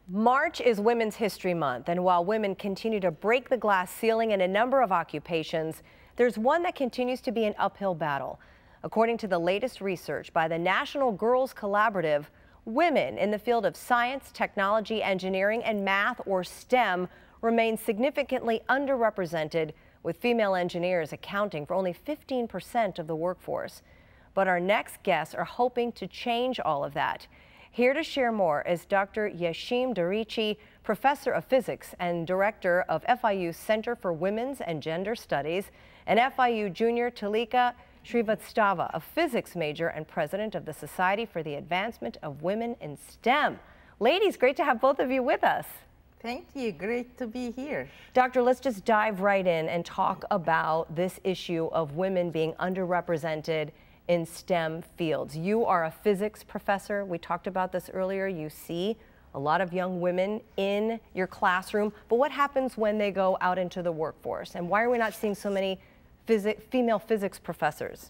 March is Women's History Month, and while women continue to break the glass ceiling in a number of occupations, there's one that continues to be an uphill battle. According to the latest research by the National Girls Collaborative, women in the field of science, technology, engineering, and math, or STEM, remain significantly underrepresented, with female engineers accounting for only 15% of the workforce. But our next guests are hoping to change all of that. Here to share more is Dr. Yesim Darici, Professor of Physics and Director of FIU's Center for Women's and Gender Studies, and FIU Junior Tulika Srivastava, a physics major and president of the Society for the Advancement of Women in STEM. Ladies, great to have both of you with us. Thank you. Great to be here. Doctor, let's just dive right in and talk about this issue of women being underrepresented in STEM fields. You are a physics professor. We talked about this earlier. You see a lot of young women in your classroom, but what happens when they go out into the workforce? And why are we not seeing so many female physics professors?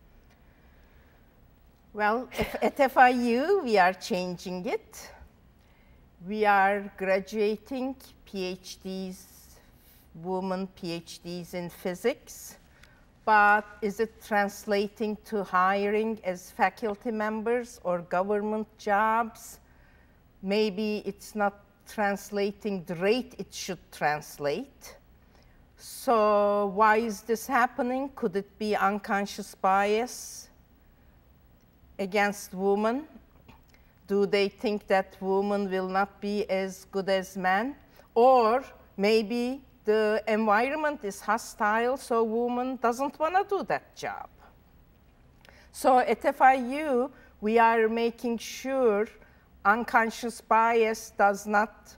Well, at FIU, we are changing it. We are graduating PhDs, women PhDs in physics. But is it translating to hiring as faculty members or government jobs? Maybe it's not translating the rate it should translate. So why is this happening? Could it be unconscious bias against women? Do they think that women will not be as good as men? Or maybe the environment is hostile, so woman doesn't want to do that job. So at FIU, we are making sure unconscious bias does not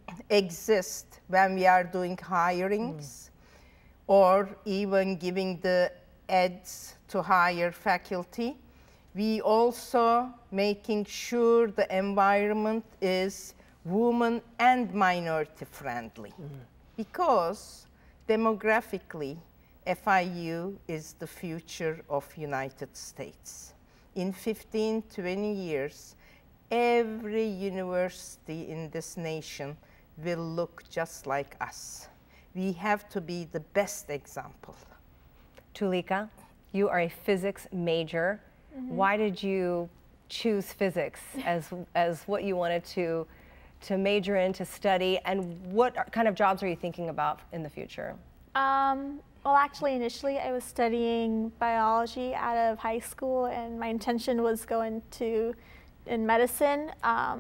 exist when we are doing hirings or even giving the ads to hire faculty. We also making sure the environment is woman and minority friendly. Because demographically, FIU is the future of United States. In 15, 20 years, every university in this nation will look just like us. We have to be the best example. Tulika, you are a physics major. Why did you choose physics as what you wanted to major in, to study, and what kind of jobs are you thinking about in the future? Well, actually, initially I was studying biology out of high school, and my intention was going in medicine.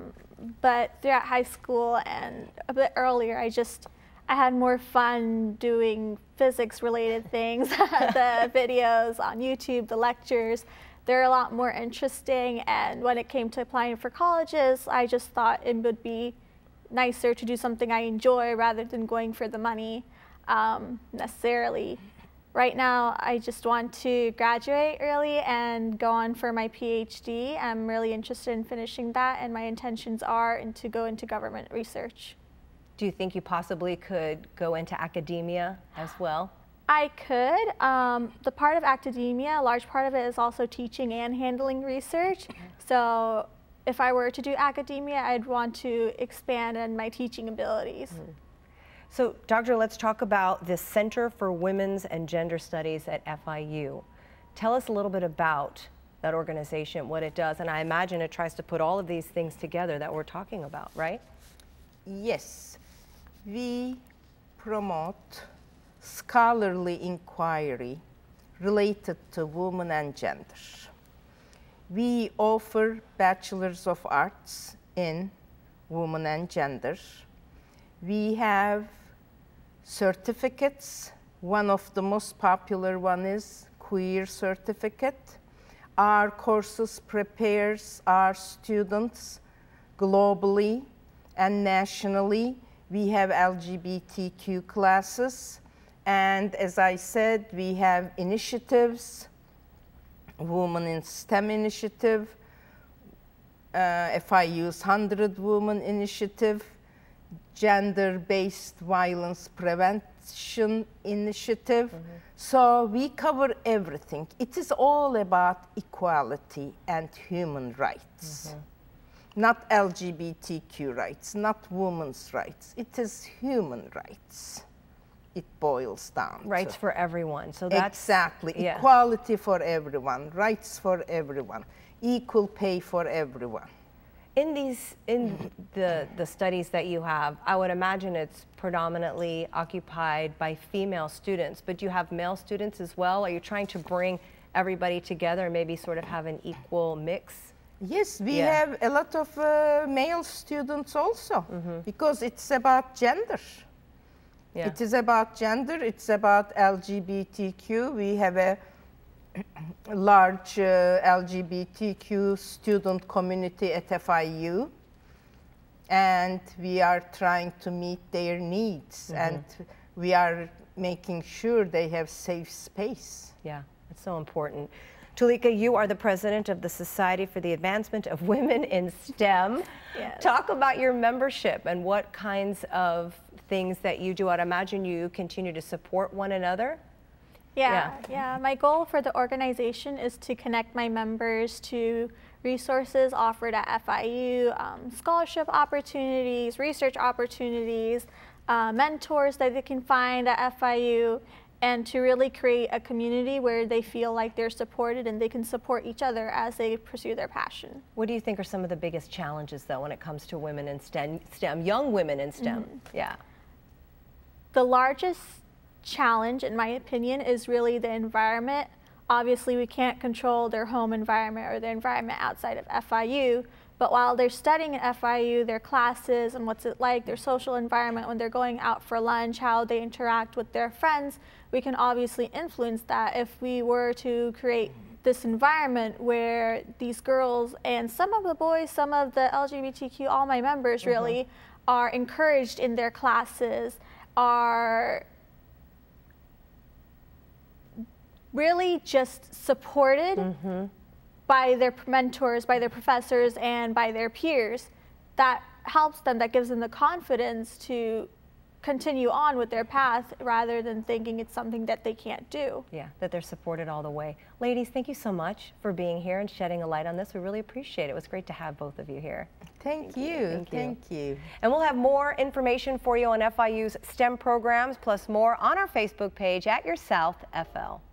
But throughout high school and a bit earlier, I had more fun doing physics-related things, the videos on YouTube, the lectures. They're a lot more interesting, and when it came to applying for colleges, I just thought it would be nicer to do something I enjoy rather than going for the money necessarily. Right now, I just want to graduate early and go on for my PhD. I'm really interested in finishing that, and my intentions are to go into government research. Do you think you possibly could go into academia as well? I could. The part of academia, a large part of it is also teaching and handling research. So if I were to do academia, I'd want to expand on my teaching abilities. So, Doctor, let's talk about the Center for Women's and Gender Studies at FIU. Tell us a little bit about that organization, what it does, and I imagine it tries to put all of these things together that we're talking about, right? Yes. We promote scholarly inquiry related to women and gender. We offer Bachelors of Arts in Women and Gender. We have certificates. One of the most popular one is Queer Certificate. Our courses prepares our students globally and nationally. We have LGBTQ classes. And as I said, we have initiatives, Women in STEM initiative, FIU's 100 Women initiative, gender-based violence prevention initiative. So we cover everything. It is all about equality and human rights. Not LGBTQ rights, not women's rights. It is human rights. It boils down rights to. For everyone. So that's exactly. Yeah. Equality for everyone, rights for everyone, equal pay for everyone. In the studies that you have, I would imagine it's predominantly occupied by female students, but do you have male students as well? Are you trying to bring everybody together and maybe sort of have an equal mix? Yes, we have a lot of male students also, because it's about gender. Yeah. It is about gender, it's about LGBTQ. We have a large LGBTQ student community at FIU, and we are trying to meet their needs, and we are making sure they have safe space. Yeah, it's so important. Tulika, you are the president of the Society for the Advancement of Women in STEM. Yes. Talk about your membership and what kinds of things that you do. I'd imagine you continue to support one another. Yeah. My goal for the organization is to connect my members to resources offered at FIU, scholarship opportunities, research opportunities, mentors that they can find at FIU, and to really create a community where they feel like they're supported and they can support each other as they pursue their passion. What do you think are some of the biggest challenges, though, when it comes to women in STEM, young women in STEM? Yeah. The largest challenge, in my opinion, is really the environment. Obviously, we can't control their home environment or their environment outside of FIU, but while they're studying at FIU, their classes and what's it like, their social environment when they're going out for lunch, how they interact with their friends, we can obviously influence that if we were to create this environment where these girls and some of the boys, some of the LGBTQ, all my members really, are encouraged in their classes, are really just supported by their mentors, by their professors, and by their peers. That helps them, that gives them the confidence to continue on with their path rather than thinking it's something that they can't do. Yeah, that they're supported all the way. Ladies, thank you so much for being here and shedding a light on this. We really appreciate it. It was great to have both of you here. Thank you. Thank you. And we'll have more information for you on FIU's STEM programs, plus more on our Facebook page at Your South FL.